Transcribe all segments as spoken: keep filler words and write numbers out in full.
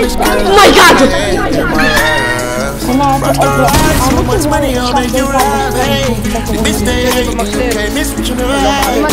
my god! So much money on the you ride, hey. Bitch, they hate you, can't miss what you ride.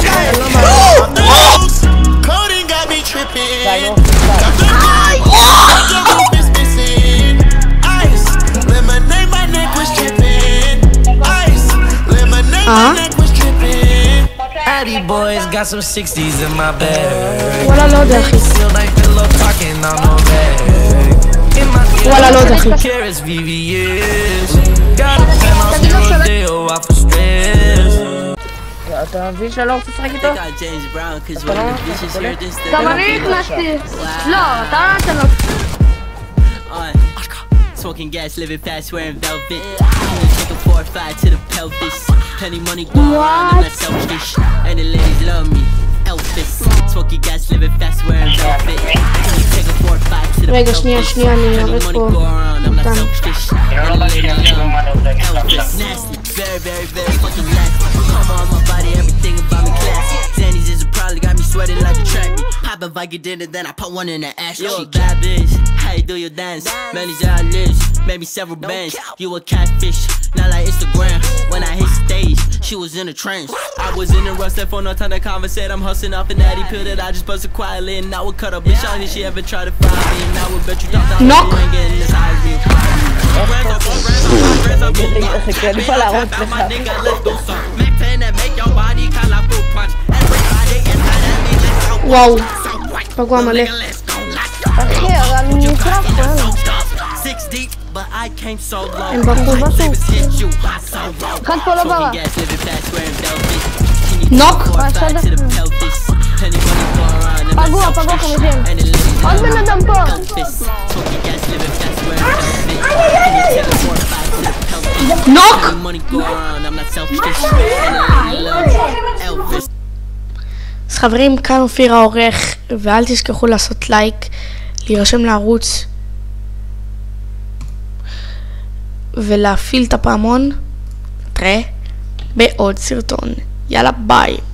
Coding got me tripping. Got the roof is missing. Ice, lemonade, my neck was tripping. Ice, lemonade, my neck was tripping. Addy boys got some sixties in my bag. ولا لود يا أخي Still like pillow talking on my bag. ولا لود يا أخي Carrots, V V S. Got a penthouse near Rodeo off of stress. אתה מבין שלא רוצה לשחק איתו? גם אני נכנסתי. לא, אתה לא נתן לו. Smoking gas, living fast, wearing velvet. Take a four or five to the pelvis. Plenty money going around, I'm not selfish. And the ladies love me, Elvis. Smoking gas, living fast, wearing velvet. Take a four or five to the רגע, שנייה, שנייה, אני אראה פה אותם. And the ladies love me, Elvis. Nasty, very, very, very fucking nasty. Come on my body, everything about me classy. Zannies is probably got me sweating like a track meet. Pop a Viking dinner, then I put one in the ass. You a bad bitch, how you do your dance? Many's our lips, maybe several bands. You a catfish, not like Instagram. When I hit stage, she was in a trance. I was in a rush, left for no time to conversate. I'm hustling off an addy pill that I just busted quietly. And I would cut a bitch out if she ever tried to fry me. And I would bet you thought that you ain't getting this high real. וואו, פגוע מלא. אחי, אבל אני נקרא הם ברחו משהו. אחד פה לא ברח. נוק. פגוע, פגוע חמישים. עוד בן אדם פה. נוק! אז חברים, כאן אופיר העורך, ואל תשכחו לעשות לייק, להירשם לערוץ ולהפעיל את הפעמון. תראה בעוד סרטון. יאללה ביי.